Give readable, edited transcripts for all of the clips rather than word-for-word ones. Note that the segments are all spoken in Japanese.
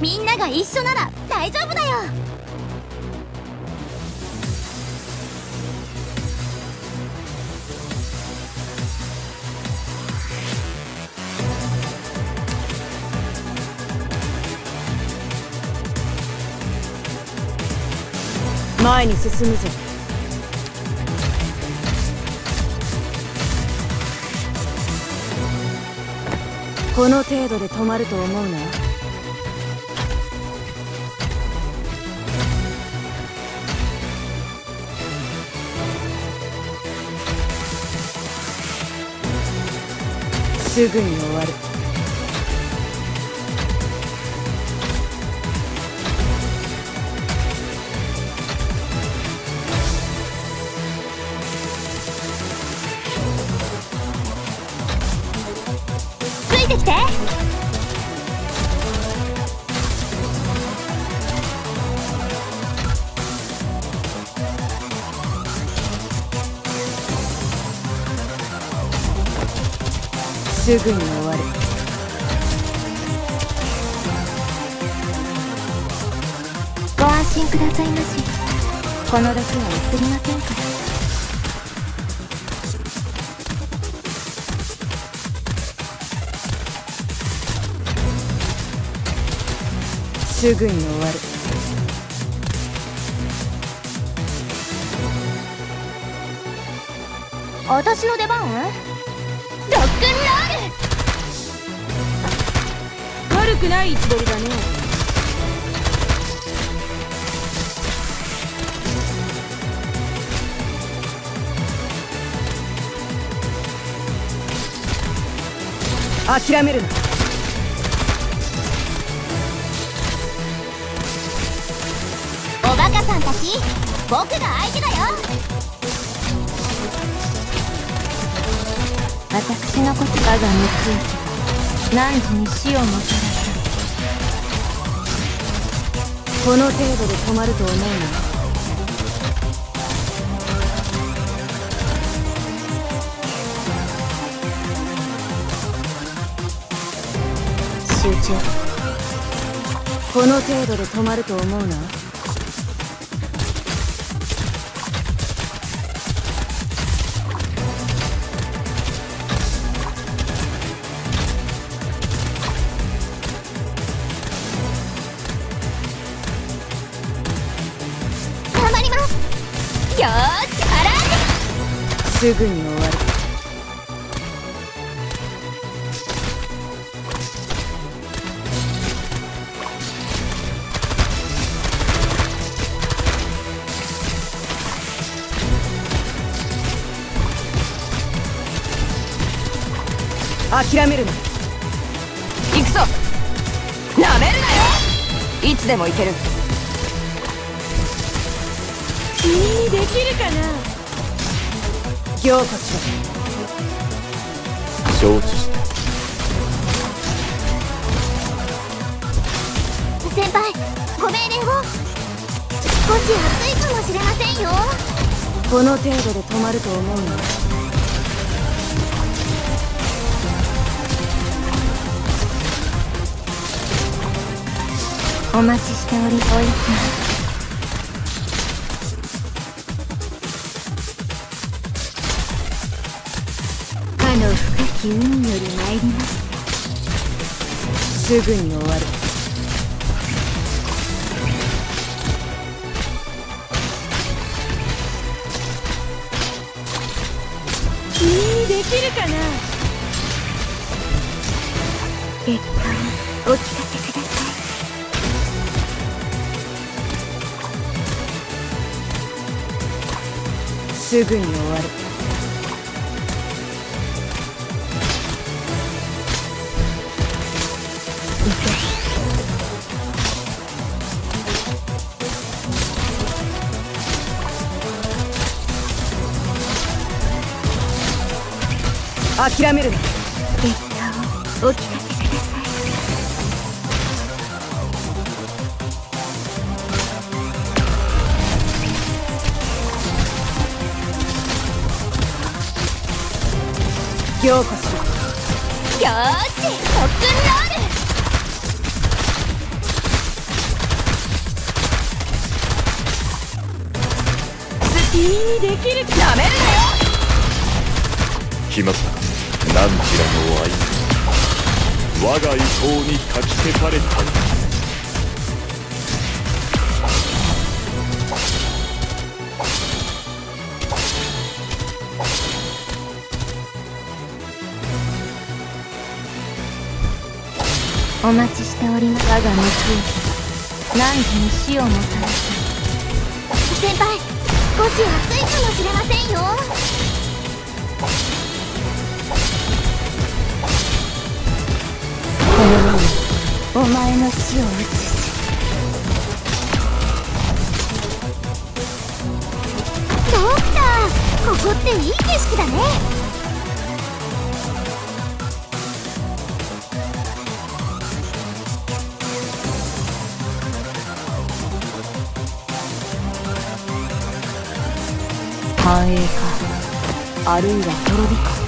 みんなが一緒なら大丈夫だよ。 前に進むぞ。この程度で止まると思うな。すぐに終わる。 ついてきて。 すぐに終わる。 ご安心くださいまし。この毒は移りませんから。 すぐに終わる。 私の出番？ロックンロール。 悪くない位置取りだね。諦めるな。 おバカさんたち、僕が相手だよ。私のこと我が報いて何時に死をもたらす。 この程度で止まると思うな。 集中。 この程度で止まると思うな。 頑張ります。よーし、アラーすぐに終わる。諦めるな。行くぞ。なめるなよ。いつでも行ける。君にできるかな。行こちだ。 承知した。 先輩、ご命令を。少し暑いかもしれませんよ。 この程度で止まると思うな。 お待ちしております。かの深き海より参りました。 すぐに終わる。君にできるかな。 結果をお聞かせください。 すぐに終わる。諦めるな。 結果をお聞かせください。 ようこそ。 よーし、ロックンロール。 君にできる。なめるなよ。 来ましたか、なんちらの愛。我が意向にかき消されたの。 お待ちしております。我が報いて何時に死をもたらす。先輩、少し暑いかもしれませんよ。このようにお前の死を移す。ドクター、ここっていい景色だね。繁栄か、あるいは滅びか。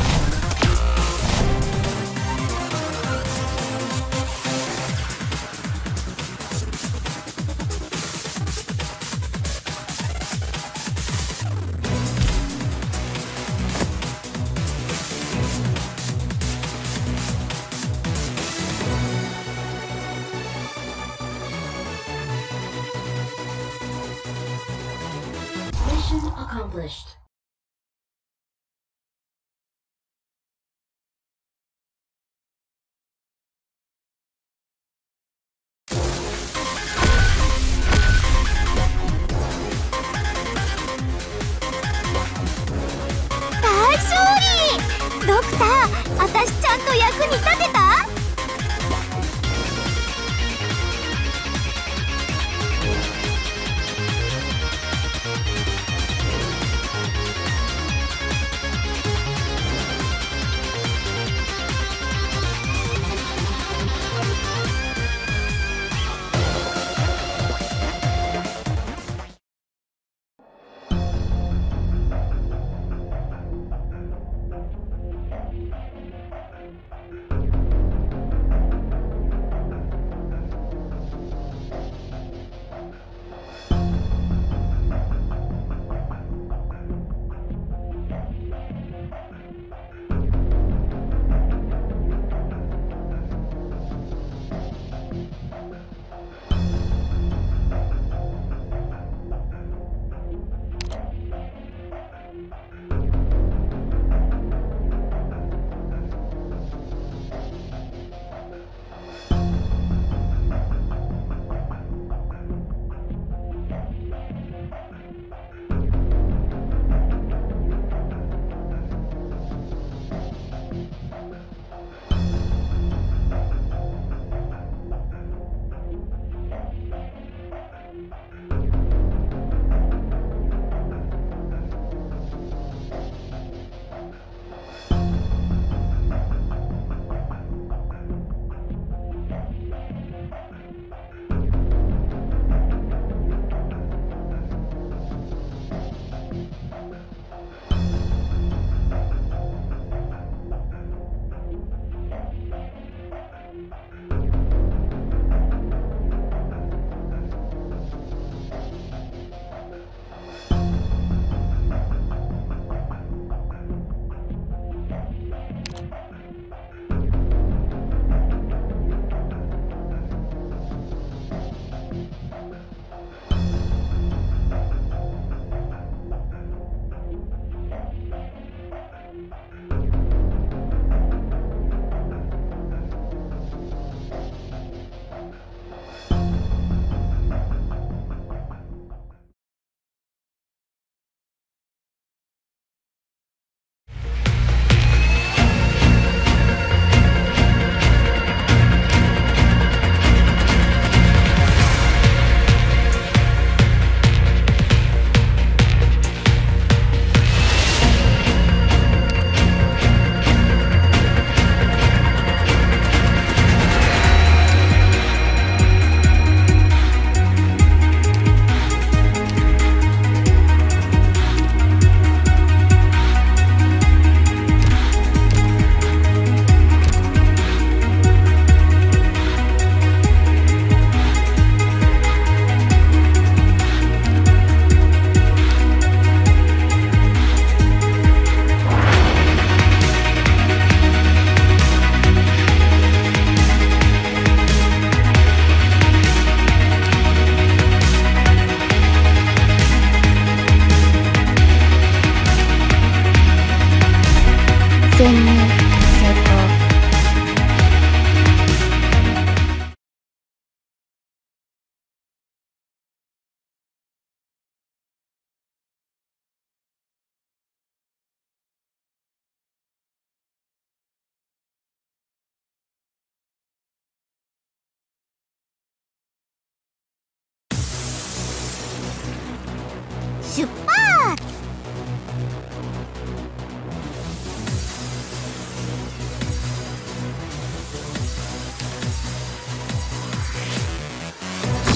Mission accomplished. ドクター、あたしちゃんと役に立てた？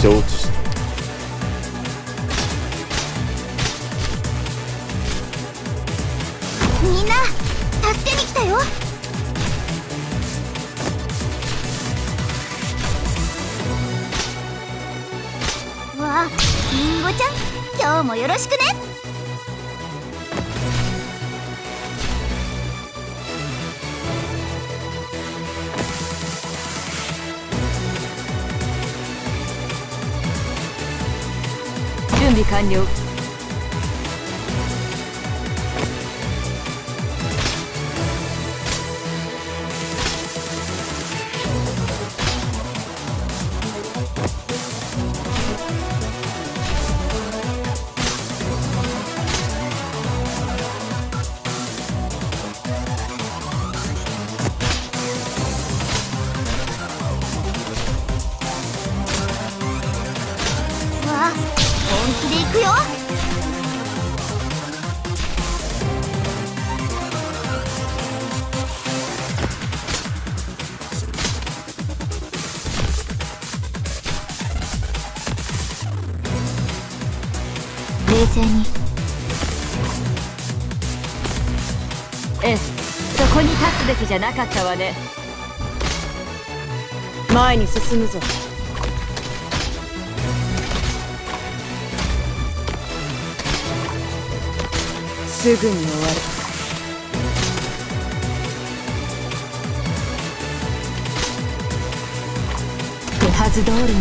承知した。 みんな助けに来たよ。わあ、りんごちゃん、今日もよろしくね。 準備完了。 本気で行くよ。冷静に。 ええ、そこに立つべきじゃなかったわね。前に進むぞ。すぐに終わる。手はず通りにみん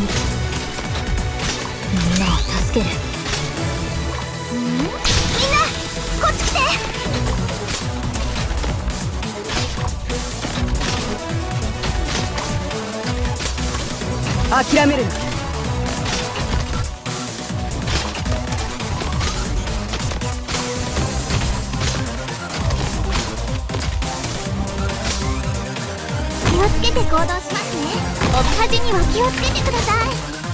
なを助ける。 みんなこっち来て。 諦めるな。 気をつけて行動しますね。お端には気をつけてください。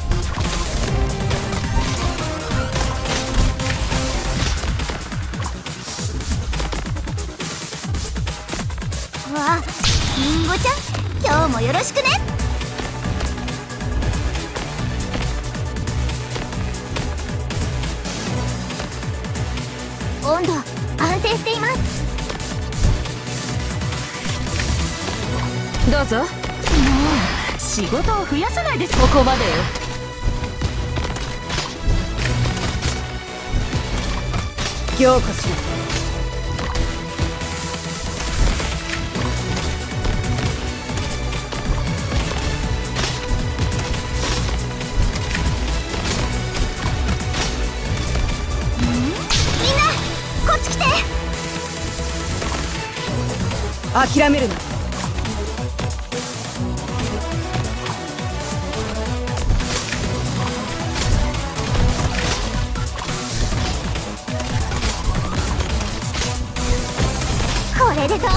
わあ、りんごちゃん、今日もよろしくね。温度安定しています。 どうぞ。もう仕事を増やさないで。ここまでよ。凝固します。 みんなこっち来て。 諦めるな。 これでどうです？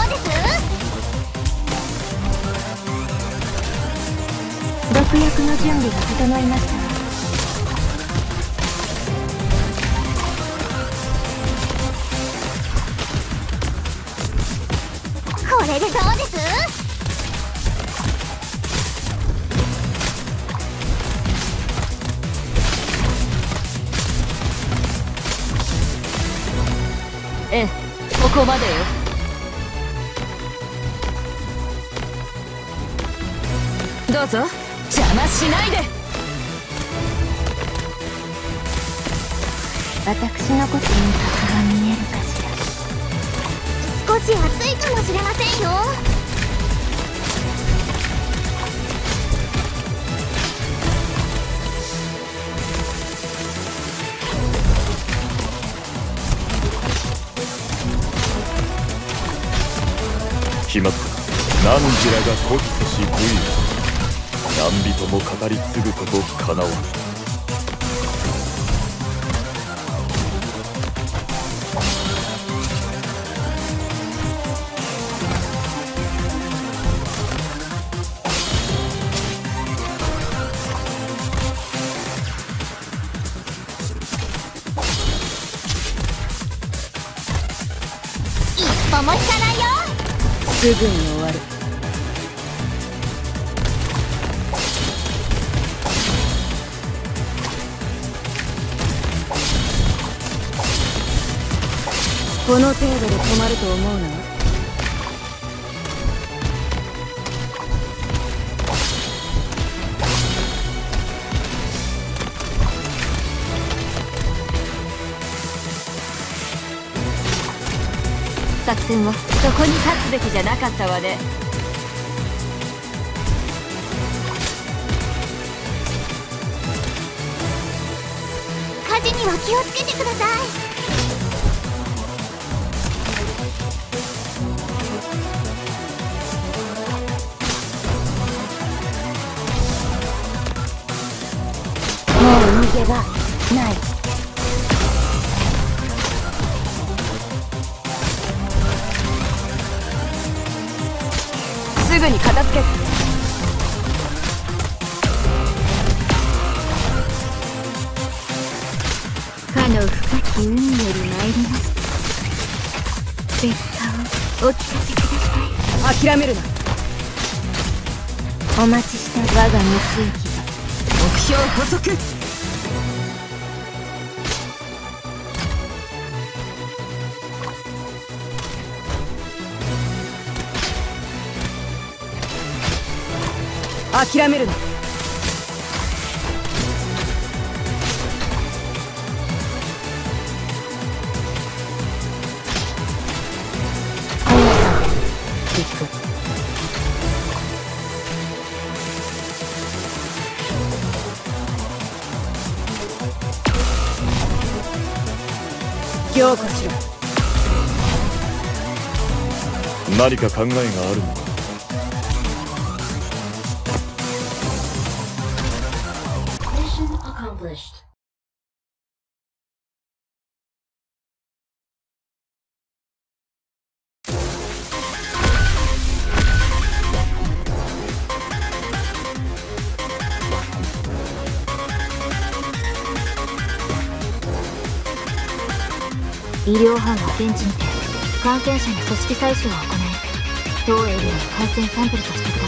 毒薬の準備が整いました。これでどうです？ ええ、ここまでよ。どうぞ。邪魔しないで。 私のことに核が見えるかしら。少し暑いかもしれませんよ。 決まった。汝らが孤立し武威何人も語り継ぐことかなわん。 一歩も引かないよ。 すぐに終わる。 この程度で止まると思うな。作戦はそこに立つべきじゃなかったわね。 火事には気をつけてください。 もう逃げ場ない。すぐに片付ける。 かの深き海より参りました。別果をお聞かせください。 諦めるな。 お待ちした我が密輸機が。 目標捕捉。諦めるな。凝固しろ。 何か考えがあるのか。 医療班は現地にて感染者の組織採取を行い当エリアの感染サンプルとしてください。